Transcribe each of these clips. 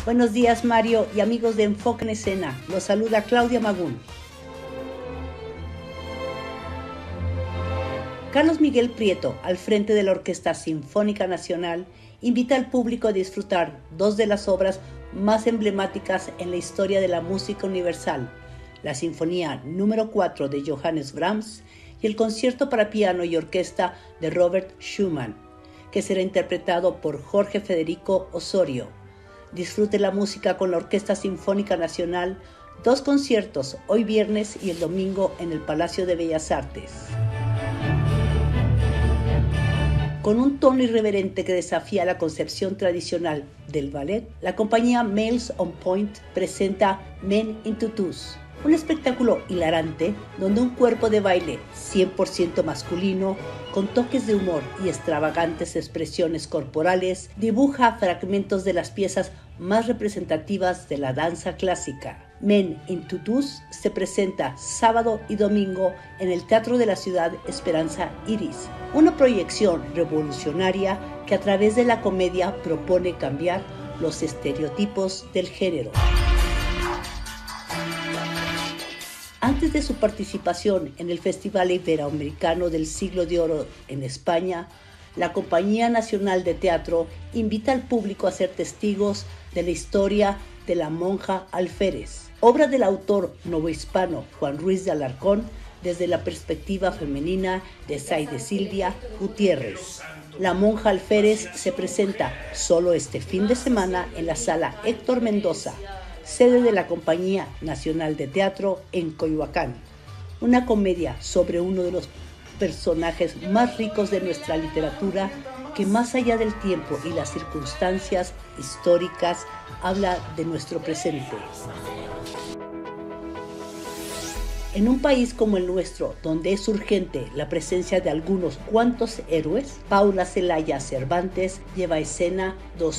Buenos días, Mario y amigos de Enfoque en Escena. Los saluda Claudia Magún. Carlos Miguel Prieto, al frente de la Orquesta Sinfónica Nacional, invita al público a disfrutar dos de las obras más emblemáticas en la historia de la música universal, la Sinfonía número 4 de Johannes Brahms y el Concierto para piano y orquesta de Robert Schumann, que será interpretado por Jorge Federico Osorio. Disfrute la música con la Orquesta Sinfónica Nacional, dos conciertos hoy viernes y el domingo en el Palacio de Bellas Artes. Con un tono irreverente que desafía la concepción tradicional del ballet, la compañía Males on Point presenta Men in Tutus, un espectáculo hilarante donde un cuerpo de baile 100% masculino, con toques de humor y extravagantes expresiones corporales, dibuja fragmentos de las piezas más representativas de la danza clásica. Men in Tutus se presenta sábado y domingo en el Teatro de la Ciudad Esperanza Iris, una proyección revolucionaria que a través de la comedia propone cambiar los estereotipos del género. Antes de su participación en el Festival Iberoamericano del Siglo de Oro en España, la Compañía Nacional de Teatro invita al público a ser testigos de la historia de La Monja Alférez, obra del autor novohispano Juan Ruiz de Alarcón desde la perspectiva femenina de Zaide Silvia Gutiérrez. La Monja Alférez se presenta solo este fin de semana en la Sala Héctor Mendoza, sede de la Compañía Nacional de Teatro en Coyoacán. Una comedia sobre uno de los personajes más ricos de nuestra literatura que más allá del tiempo y las circunstancias históricas habla de nuestro presente. En un país como el nuestro, donde es urgente la presencia de algunos cuantos héroes, Paula Celaya Cervantes lleva a escena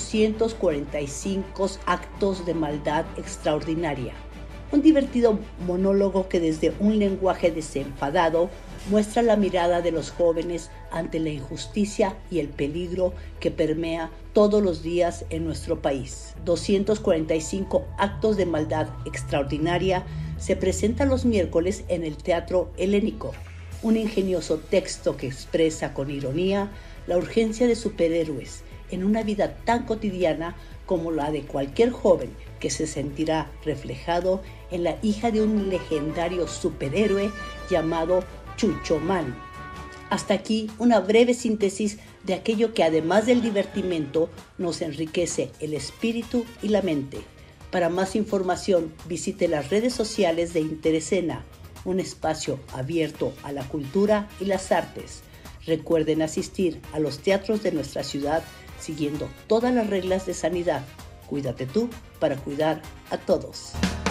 245 actos de maldad extraordinaria. Un divertido monólogo que desde un lenguaje desenfadado muestra la mirada de los jóvenes ante la injusticia y el peligro que permea todos los días en nuestro país. 245 actos de maldad extraordinaria se presenta los miércoles en el Teatro Helénico, un ingenioso texto que expresa con ironía la urgencia de superhéroes en una vida tan cotidiana como la de cualquier joven que se sentirá reflejado en la hija de un legendario superhéroe llamado Chuchomán. Hasta aquí una breve síntesis de aquello que además del divertimento nos enriquece el espíritu y la mente. Para más información visite las redes sociales de Interescena, un espacio abierto a la cultura y las artes. Recuerden asistir a los teatros de nuestra ciudad siguiendo todas las reglas de sanidad. Cuídate tú para cuidar a todos.